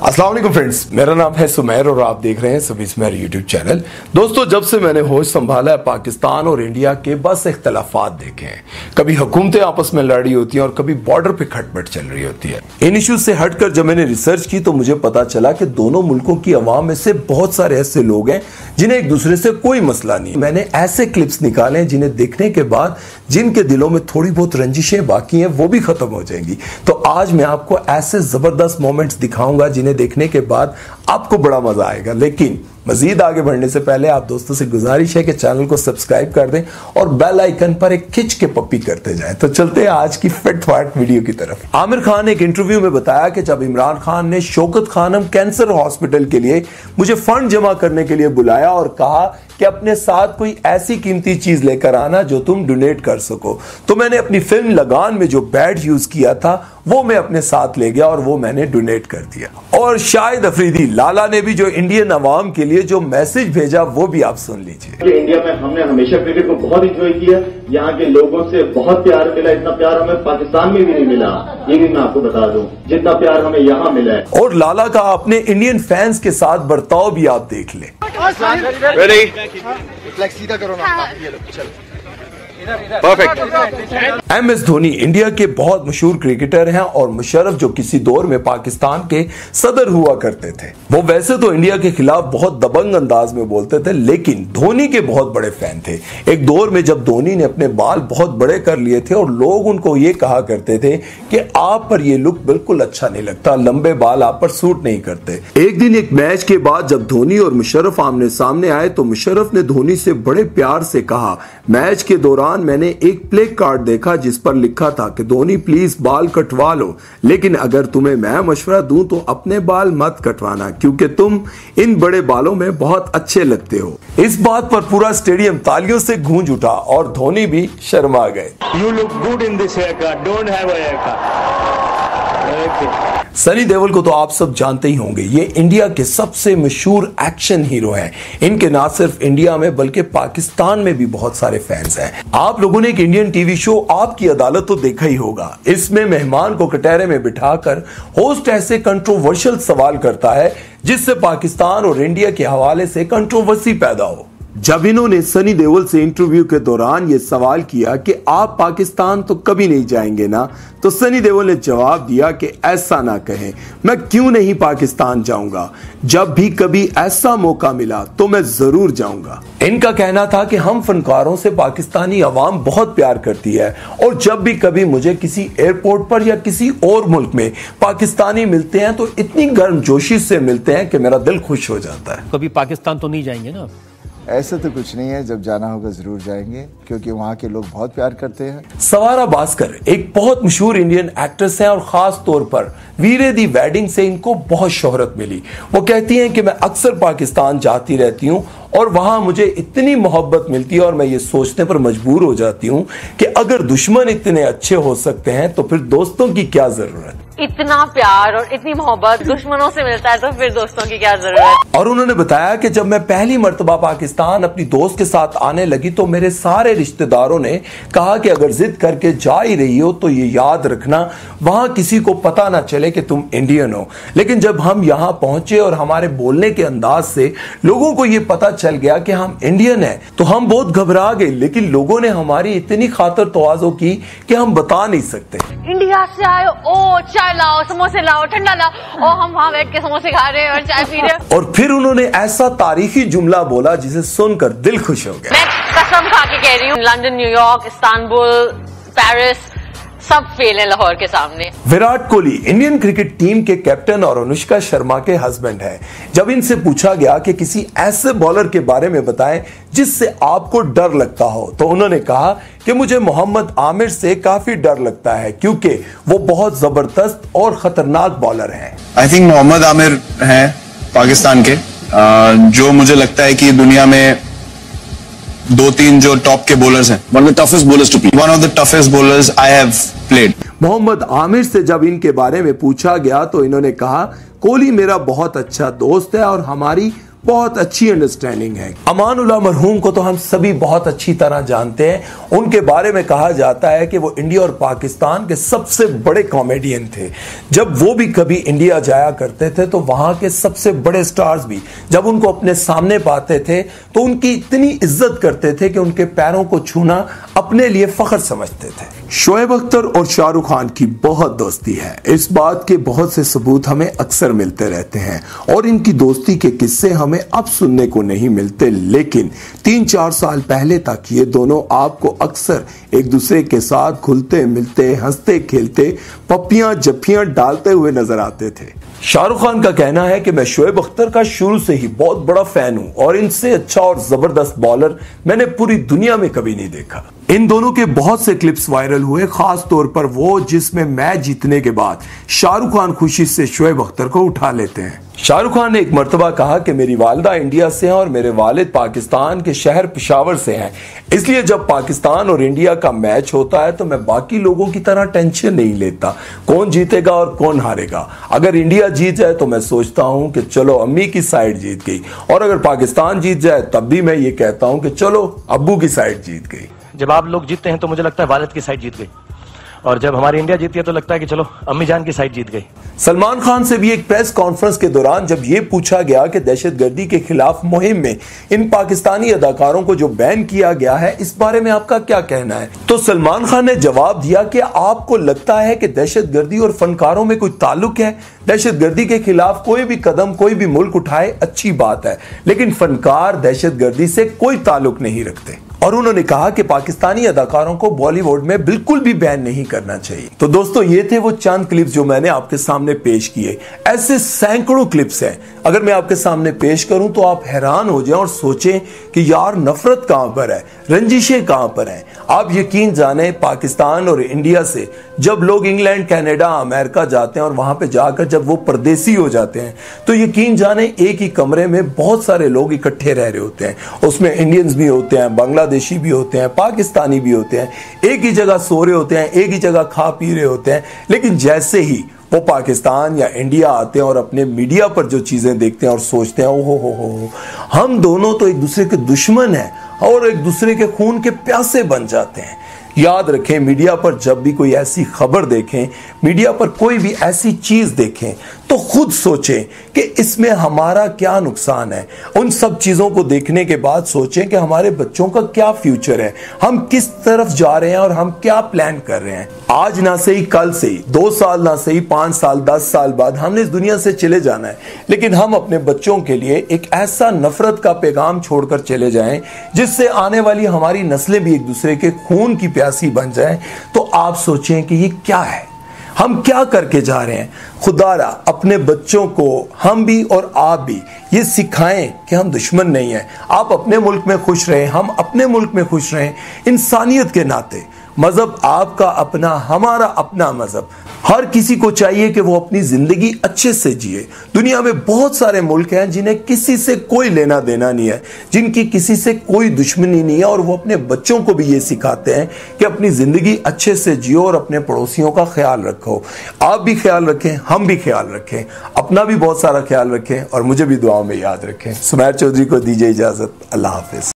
अस्सलाम वालेकुम फ्रेंड्स, मेरा नाम है सुमेर और आप देख रहे हैं सभी सुमेर यूट्यूब चैनल। दोस्तों, जब से मैंने होश संभाला है, पाकिस्तान और इंडिया के बस इख्तलाफात देखे हैं। कभी हुकूमतें आपस में लड़ रही होती हैं और कभी बॉर्डर पे खटपट चल रही होती है। इन इश्यूज से हटकर जब मैंने रिसर्च की तो मुझे पता चला कि दोनों मुल्कों की अवाम में से बहुत सारे ऐसे लोग हैं जिन्हें एक दूसरे से कोई मसला नहीं। मैंने ऐसे क्लिप्स निकाले जिन्हें देखने के बाद जिनके दिलों में थोड़ी बहुत रंजिशें बाकी हैं वो भी खत्म हो जाएंगी। तो आज मैं आपको ऐसे जबरदस्त मोमेंट्स दिखाऊंगा जिन्हें देखने के बाद आपको बड़ा मजा आएगा। लेकिन मजीद आगे बढ़ने से पहले आप दोस्तों से गुजारिश है कि चैनल को सब्सक्राइब कर दें और बेल आइकन पर एक खिंच के पप्पी करते जाएं। तो चलते हैं आज की फिट फाट वीडियो की तरफ। आमिर खान ने एक इंटरव्यू में बताया कि जब इमरान खान ने शौकत खानम कैंसर हॉस्पिटल के लिए मुझे फंड जमा करने के लिए बुलाया और कहा कि अपने साथ कोई ऐसी कीमती चीज लेकर आना जो तुम डोनेट कर सको, तो मैंने अपनी फिल्म लगान में जो बैड यूज किया था वो मैं अपने साथ ले गया और वो मैंने डोनेट कर दिया। और शाहिद अफरीदी लाला ने भी जो इंडियन अवाम के लिए जो मैसेज भेजा वो भी आप सुन लीजिए। इंडिया में हमने हमेशा क्रिकेट को बहुत इंजॉय किया, यहाँ के लोगों से बहुत प्यार मिला। इतना प्यार हमें पाकिस्तान में भी नहीं मिला, ये भी मैं आपको बता दूं, जितना प्यार हमें यहाँ मिला है। और लाला का अपने इंडियन फैंस के साथ बर्ताव भी आप देख लें। सीधा करो ना, चलो। परफेक्ट। एमएस धोनी इंडिया के बहुत मशहूर क्रिकेटर हैं और मुशर्रफ जो किसी दौर में पाकिस्तान के सदर हुआ करते थे। वो वैसे तो इंडिया के खिलाफ बहुत दबंग अंदाज में बोलते थे, लेकिन धोनी के बहुत बड़े फैन थे। एक दौर में जब धोनी ने अपने बाल बहुत बड़े कर लिए थे और लोग उनको ये कहा करते थे कि आप पर ये लुक बिल्कुल अच्छा नहीं लगता, लंबे बाल आप पर सूट नहीं करते। एक दिन एक मैच के बाद जब धोनी और मुशर्रफ आमने सामने आए तो मुशर्रफ ने धोनी से बड़े प्यार से कहा, मैच के दौरान मैंने एक प्ले कार्ड देखा जिस पर लिखा था कि धोनी प्लीज बाल कटवा लो, लेकिन अगर तुम्हें मैं मशवरा दूं तो अपने बाल मत कटवाना क्योंकि तुम इन बड़े बालों में बहुत अच्छे लगते हो। इस बात पर पूरा स्टेडियम तालियों से गूंज उठा और धोनी भी शर्मा गए। You look good in this haircut. Don't have a haircut. Sunny Deol को तो आप सब जानते ही होंगे, ये इंडिया के सबसे मशहूर एक्शन हीरो हैं। इनके ना सिर्फ इंडिया में बल्कि पाकिस्तान में भी बहुत सारे फैंस हैं। आप लोगों ने एक इंडियन टीवी शो आपकी अदालत तो देखा ही होगा। इसमें मेहमान को कटहरे में बिठाकर होस्ट ऐसे कंट्रोवर्शियल सवाल करता है जिससे पाकिस्तान और इंडिया के हवाले से कंट्रोवर्सी पैदा हो। जब इन्होंने सनी देओल से इंटरव्यू के दौरान ये सवाल किया कि आप पाकिस्तान तो कभी नहीं जाएंगे ना, तो सनी देओल ने जवाब दिया कि ऐसा ना कहें, मैं क्यों नहीं पाकिस्तान जाऊंगा, जब भी कभी ऐसा मौका मिला तो मैं जरूर जाऊंगा। इनका कहना था कि हम फनकारों से पाकिस्तानी अवाम बहुत प्यार करती है और जब भी कभी मुझे किसी एयरपोर्ट पर या किसी और मुल्क में पाकिस्तानी मिलते हैं तो इतनी गर्मजोशी से मिलते हैं कि मेरा दिल खुश हो जाता है। कभी पाकिस्तान तो नहीं जाएंगे ना? ऐसा तो कुछ नहीं है, जब जाना होगा जरूर जाएंगे क्योंकि वहाँ के लोग बहुत प्यार करते हैं। सवारा भास्कर एक बहुत मशहूर इंडियन एक्ट्रेस हैं और खास तौर पर वीरे दी वेडिंग से इनको बहुत शोहरत मिली। वो कहती हैं कि मैं अक्सर पाकिस्तान जाती रहती हूँ और वहां मुझे इतनी मोहब्बत मिलती है और मैं ये सोचने पर मजबूर हो जाती हूँ कि अगर दुश्मन इतने अच्छे हो सकते हैं तो फिर दोस्तों की क्या जरूरत। इतना प्यार और इतनी मोहब्बत दुश्मनों से मिलता है तो फिर दोस्तों की क्या जरूरत। और उन्होंने बताया कि जब मैं पहली मर्तबा पाकिस्तान अपनी दोस्त के साथ आने लगी तो मेरे सारे रिश्तेदारों ने कहा कि अगर जिद करके जा ही रही हो तो ये याद रखना वहां किसी को पता ना चले कि तुम इंडियन हो। लेकिन जब हम यहाँ पहुंचे और हमारे बोलने के अंदाज से लोगों को ये पता चल गया कि हम इंडियन हैं तो हम बहुत घबरा गए, लेकिन लोगों ने हमारी इतनी खातिर तवाज़ो की कि हम बता नहीं सकते। इंडिया से आए, ओ चाय लाओ, समोसे लाओ, ठंडा लाओ, और हम वहाँ बैठ के समोसे खा रहे हैं और चाय पी रहे हैं। और फिर उन्होंने ऐसा तारीखी जुमला बोला जिसे सुनकर दिल खुश हो गया। मैं कसम खा के कह रही हूँ, लंदन, न्यूयॉर्क, इस्तांबुल, पेरिस सब फेल है लाहौर के सामने। Virat Kohli Indian cricket team के कैप्टन और अनुष्का शर्मा के हस्बैंड हैं। जब इनसे पूछा गया कि किसी ऐसे बॉलर के बारे में बताएं जिससे आपको डर लगता हो तो उन्होंने कहा कि मुझे मोहम्मद आमिर से काफी डर लगता है क्योंकि वो बहुत जबरदस्त और खतरनाक बॉलर हैं। आई थिंक मोहम्मद आमिर हैं पाकिस्तान के, जो मुझे लगता है कि दुनिया में दो तीन जो टॉप के बॉलर्स हैं, one of the toughest bowlers to play, one of the toughest bowlers I have played. Mohammad Amir से जब इनके बारे में पूछा गया तो इन्होंने कहा, कोहली मेरा बहुत अच्छा दोस्त है और हमारी बहुत अच्छी अंडरस्टैंडिंग है। अमानुल्लाह मरहूम को तो हम सभी बहुत अच्छी तरह जानते हैं। उनके बारे में कहा जाता है कि वो इंडिया और पाकिस्तान के सबसे बड़े कॉमेडियन थे। जब वो भी कभी इंडिया जाया करते थे तो वहां के सबसे बड़े स्टार्स भी जब उनको अपने सामने पाते थे तो उनकी इतनी इज्जत करते थे कि उनके पैरों को छूना अपने लिए फख्र समझते थे। शोएब अख्तर और शाहरुख खान की बहुत दोस्ती है। इस बात के बहुत से सबूत हमें अक्सर मिलते रहते हैं और इनकी दोस्ती के किस्से हमें अब सुनने को नहीं मिलते, लेकिन 3-4 साल पहले तक ये दोनों आपको अक्सर एक दूसरे के साथ घुलते मिलते, हंसते खेलते, पप्पियां जप्पियां डालते हुए नजर आते थे। शाहरुख खान का कहना है कि मैं शोएब अख्तर का शुरू से ही बहुत बड़ा फैन हूं और इनसे अच्छा और जबरदस्त बॉलर मैंने पूरी दुनिया में कभी नहीं देखा। इन दोनों के बहुत से क्लिप्स वायरल हुए, खास तौर पर वो जिसमें मैच जीतने के बाद शाहरुख खान खुशी से शोएब अख्तर को उठा लेते हैं। शाहरुख खान ने एक मर्तबा कहा कि मेरी वालिदा इंडिया से हैं और मेरे वालिद पाकिस्तान के शहर पेशावर से हैं, इसलिए जब पाकिस्तान और इंडिया का मैच होता है तो मैं बाकी लोगों की तरह टेंशन नहीं लेता कौन जीतेगा और कौन हारेगा। अगर इंडिया जीत जाए तो मैं सोचता हूं कि चलो अम्मी की साइड जीत गई, और अगर पाकिस्तान जीत जाए तब भी मैं ये कहता हूं कि चलो अब्बू की साइड जीत गई। जब आप लोग जीतते हैं तो मुझे लगता है वालिद की साइड जीत गई, और जब हमारी इंडिया जीती है तो लगता है कि चलो अम्मी जान की साइड जीत गई। सलमान खान से भी एक प्रेस कॉन्फ्रेंस के दौरान जब यह पूछा गया कि दहशतगर्दी के खिलाफ मुहिम में इन पाकिस्तानी अदाकारों को जो बैन किया गया है इस बारे में आपका क्या कहना है, तो सलमान खान ने जवाब दिया कि आपको लगता है कि दहशतगर्दी और फनकारों में कोई ताल्लुक है? दहशतगर्दी के खिलाफ कोई भी कदम कोई भी मुल्क उठाए अच्छी बात है, लेकिन फनकार दहशतगर्दी से कोई ताल्लुक नहीं रखते। और उन्होंने कहा कि पाकिस्तानी अदाकारों को बॉलीवुड में बिल्कुल भी बैन नहीं करना चाहिए। तो दोस्तों ये थे वो चंद क्लिप्स जो मैंने आपके सामने पेश किए। ऐसे सैकड़ों क्लिप्स हैं, अगर मैं आपके सामने पेश करूं तो आप हैरान हो जाएं और सोचें कि यार नफरत कहां पर है, रंजिशें कहां पर हैं। आप यकीन जाने पाकिस्तान और इंडिया से जब लोग इंग्लैंड, कनाडा, अमेरिका जाते हैं और वहां पे जाकर जब वो परदेसी हो जाते हैं तो यकीन जाने एक ही कमरे में बहुत सारे लोग इकट्ठे रह रहे होते हैं। उसमें इंडियंस भी होते हैं, बांग्लादेशी भी होते हैं, पाकिस्तानी भी होते हैं, एक ही जगह सो रहे होते हैं, एक ही जगह खा पी रहे होते हैं। लेकिन जैसे ही वो पाकिस्तान या इंडिया आते हैं और अपने मीडिया पर जो चीजें देखते हैं और सोचते हैं ओहो हो हम दोनों तो एक दूसरे के दुश्मन हैं और एक दूसरे के खून के प्यासे बन जाते हैं। याद रखें, मीडिया पर जब भी कोई ऐसी खबर देखें, मीडिया पर कोई भी ऐसी चीज देखें तो खुद सोचें कि इसमें हमारा क्या नुकसान है। उन सब चीजों को देखने के बाद सोचें कि हमारे बच्चों का क्या फ्यूचर है, हम किस तरफ जा रहे हैं और हम क्या प्लान कर रहे हैं। आज ना सही कल से ही, 2 साल ना सही 5 साल 10 साल बाद हमने इस दुनिया से चले जाना है, लेकिन हम अपने बच्चों के लिए एक ऐसा नफरत का पैगाम छोड़कर चले जाएं जिससे आने वाली हमारी नस्लें भी एक दूसरे के खून की प्यासी बन जाएं। तो आप सोचें कि ये क्या है, हम क्या करके जा रहे हैं। खुदारा अपने बच्चों को हम भी और आप भी ये सिखाएं कि हम दुश्मन नहीं हैं। आप अपने मुल्क में खुश रहें, हम अपने मुल्क में खुश रहें, इंसानियत के नाते। मजहब आपका अपना, हमारा अपना मजहब। हर किसी को चाहिए कि वो अपनी जिंदगी अच्छे से जिए। दुनिया में बहुत सारे मुल्क हैं जिन्हें किसी से कोई लेना देना नहीं है, जिनकी किसी से कोई दुश्मनी नहीं है, और वो अपने बच्चों को भी ये सिखाते हैं कि अपनी जिंदगी अच्छे से जियो और अपने पड़ोसियों का ख्याल रखो। आप भी ख्याल रखें, हम भी ख्याल रखें, अपना भी बहुत सारा ख्याल रखें और मुझे भी दुआओं में याद रखें। सुमैर चौधरी को दीजिए इजाजत। अल्लाह हाफिज।